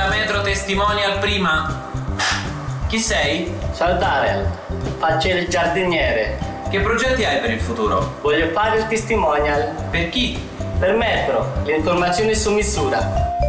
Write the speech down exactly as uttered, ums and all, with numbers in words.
la metro testimonial prima. Chi sei? Ciao Darren, faccio il giardiniere. Che progetti hai per il futuro? Voglio fare il testimonial. Per chi? Per Metro, le informazioni su misura.